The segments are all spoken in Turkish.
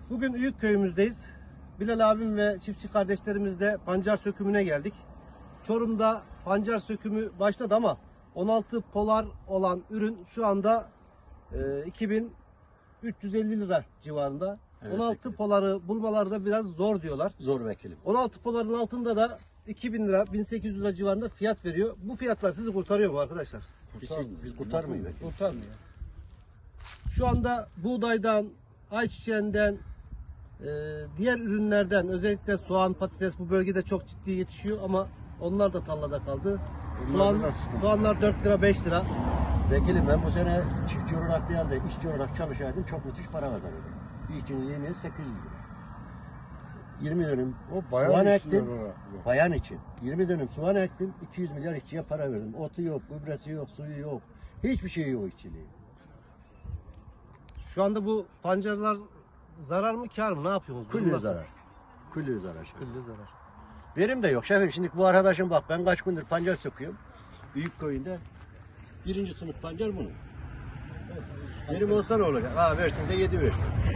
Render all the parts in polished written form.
Bugün Üyük köyümüzdeyiz. Bilal abim ve çiftçi kardeşlerimizle pancar sökümüne geldik. Çorum'da pancar sökümü başladı ama 16 polar olan ürün şu anda 2350 lira civarında. Evet, 16 vekilim. poları bulmalarda biraz zor diyorlar. Zor vekilim. 16 poların altında da 2000 lira, 1800 lira civarında fiyat veriyor. Bu fiyatlar sizi kurtarıyor mu arkadaşlar? Biz kurtarmıyor vekilim. Kurtarmıyor. Şu anda buğdaydan, ayçiçeğinden, diğer ürünlerden, özellikle soğan, patates bu bölgede çok ciddi yetişiyor ama onlar da tarlada kaldı. Soğanlar 4 lira, 5 lira. Vekilim ben bu sene çiftçi olarak değil de işçi olarak çalışaydım, çok müthiş para kazanıyordum. Bir işçinin yemeği 800 lira. 20 dönüm O bayan soğan işçiler ektim, olarak. bayan için. 20 dönüm soğan ektim, 200 milyar işçiye para verdim. Otu yok, gübresi yok, suyu yok. Hiçbir şey yok işçiliği. Şu anda bu pancarlar zarar mı kar mı? Ne yapıyorsunuz? Durum Külliye nasıl? zarar. Külliye zarar. Külliye zarar. Verim de yok şefim. Şimdi bu arkadaşım bak ben kaç gündür pancar söküyorum. Büyük köyünde. Birinci sınıf pancar bunun. Verim olsa ne olacak? Ha versin de 7 ver.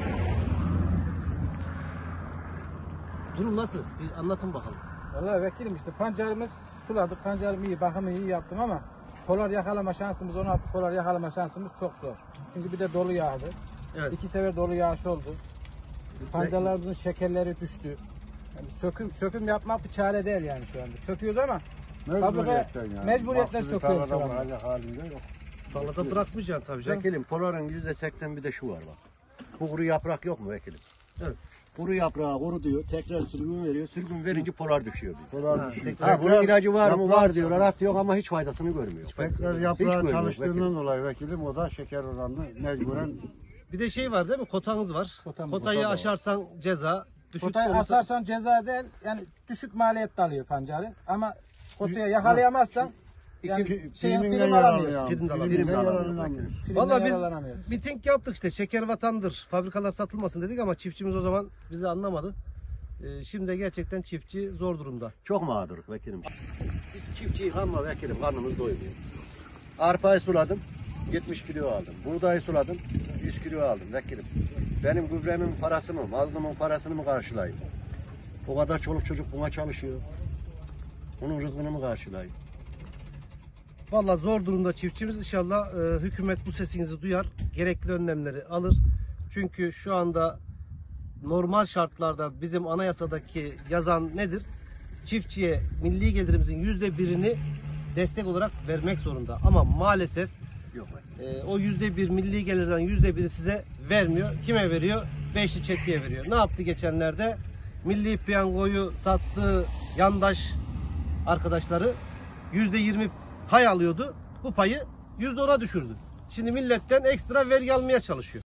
Durum nasıl? Bir anlatın bakalım. Vallahi vekilim işte pancarımız suladık. Pancarımı iyi, bakımı iyi yaptım ama polar yakalama şansımız, 16 polar yakalama şansımız çok zor. Çünkü bir de dolu yağdı. Evet. 2 sefer dolu yağış oldu. Pancarlarımızın şekerleri düştü. Yani söküm yapmak bir çare değil yani şu anda. Söküyoruz ama mecburiyetten söküyoruz şu anda. Halinde yok. Tarlada bırakmayacaksın tabii canım. Vekilim poların %80 bir de şu var bak. Bu kuru yaprak yok mu vekilim? Evet. Kuru yaprağı kuru diyor. Tekrar sürgün veriyor. Sürgün verince polar düşüyor. Polar düşüyor. Ha bunun ilacı var mı? Var diyorlar. At yok ama hiç faydasını görmüyor. Tekrar Hiç yaprağı görmüyor çalıştığından vekilim. dolayı vekilim o da şeker oranını mecburen Bir de şey var değil mi? Kotanız var. Kotamız- Kotayı kota da var. aşarsan ceza. Düşük Kotayı olursa- asarsan ceza değil, yani düşük maliyette alıyor pancarı. Ama kotaya yakalayamazsan yani priminden prim alamıyorsun. yararlanıyor. Prim de Priminden alamıyorsun. yararlanamıyor. Primden Vallahi biz yararlanamıyorsun. miting yaptık işte, şeker vatandır, fabrikalar satılmasın dedik ama çiftçimiz o zaman bizi anlamadı. Şimdi de gerçekten çiftçi zor durumda. Çok mağduruk vekilim. Biz çiftçiyi kanma vekilim. Karnımız doymuyor. Arpayı suladım. 70 kilo aldım. Buğdayı suladım. 100 kilo aldım vekilim. Benim gübremin parası mı, mazlumun parasını mı karşılayayım? O kadar çoluk çocuk buna çalışıyor. Onun rızkını mı karşılayayım? Vallahi zor durumda çiftçimiz. İnşallah hükümet bu sesinizi duyar, gerekli önlemleri alır. Çünkü şu anda normal şartlarda bizim anayasadaki yazan nedir? Çiftçiye milli gelirimizin %1'ini destek olarak vermek zorunda. Ama maalesef Yok vekilim. o %1 milli gelirden %1'i size vermiyor. Kime veriyor? Beşli çeteye veriyor. Ne yaptı geçenlerde? Milli piyangoyu sattığı yandaş arkadaşları %20 pay alıyordu. Bu payı %10'a düşürdü. Şimdi milletten ekstra vergi almaya çalışıyor.